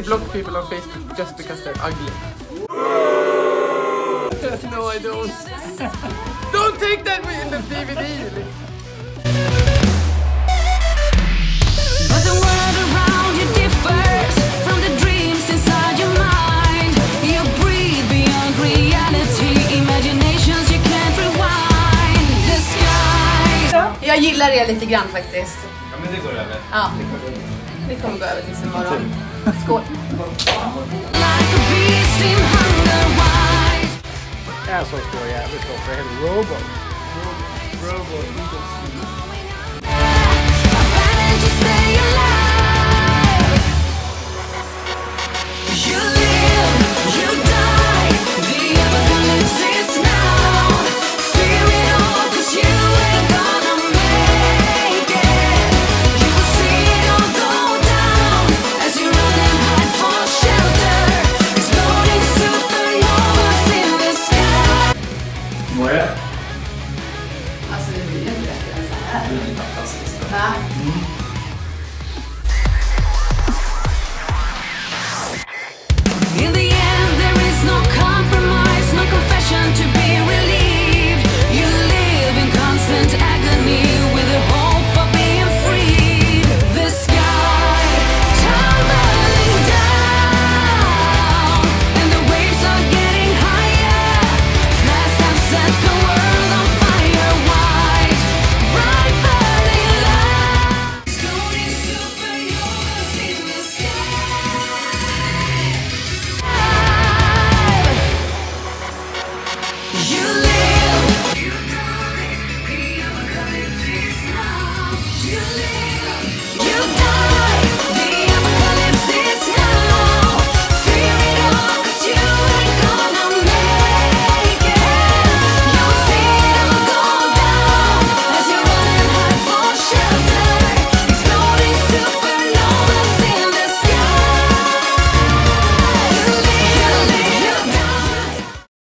block people on Facebook just because they're ugly. No, I don't. Don't take that in the DVD. But the world around you differs from the dreams inside your mind. You breathe beyond reality, imaginations you can't rewind. The sky. Jag gillar det lite grann faktiskt. Ja, men det går över. Ja, det kommer gå över tills imorgon. Skål! Like a beast in hunger wide. Jag så står jävligt bra för hela Robo. I managed to stay alive. You live, you die. The apocalypse is now. Fear it all, 'cause you ain't gonna make it. You will see it all go down as you run and hide for shelter. Exploding supernovas in the sky. Vad är det? Alltså det blir inte bättre än så här. Det är fantastiskt. Va?